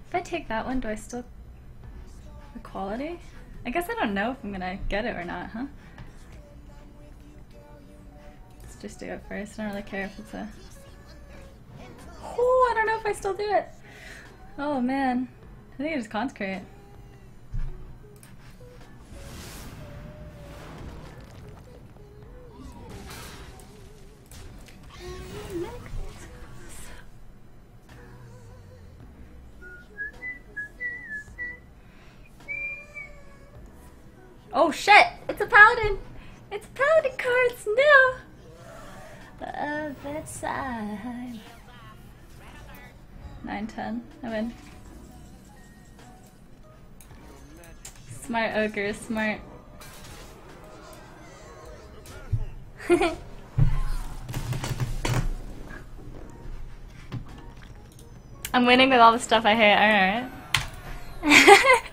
If I take that one, do I still equality? I guess I don't know if I'm gonna get it or not, huh? Let's just do it first. I don't really care if it's a... Oh, I don't know if I still do it. Oh man. I think I just consecrate. Oh shit! It's a paladin! It's a paladin cards! No! The other side. 9-10. I'm in. Smart ogre, smart. I'm winning with all the stuff I hate, alright.